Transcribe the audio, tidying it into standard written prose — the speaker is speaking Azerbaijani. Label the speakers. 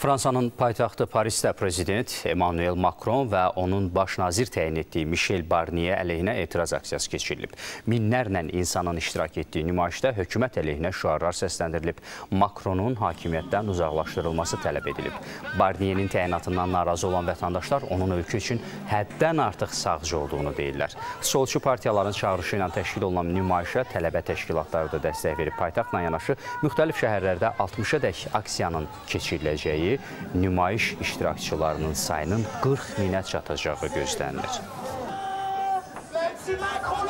Speaker 1: Fransanın paytaxtı Parisdə prezident Emmanuel Macron və onun baş nazir təyin etdiyi Michel Barnier əleyhinə etiraz aksiyası keçirilib. Minlərlə insanın iştirak etdiyi nümayişdə hökumət əleyhinə şüarlar səsləndirilib. Macronun hakimiyyətdən uzaqlaşdırılması tələb edilib. Barnier'in təyinatından narazı olan vətəndaşlar onun ölkə üçün həddən artıq sağcı olduğunu deyirlər. Solçu partiyaların çağırışı ilə təşkil olunan nümayişə tələbə təşkilatları da dəstək verib. Paytaxtla yanaşı müxtəlif şəhərlərdə 60-a-dək aksiyanın keçiriləcəyi, nümayiş iştirakçılarının sayının 40 minə çatacağı gözlənilir.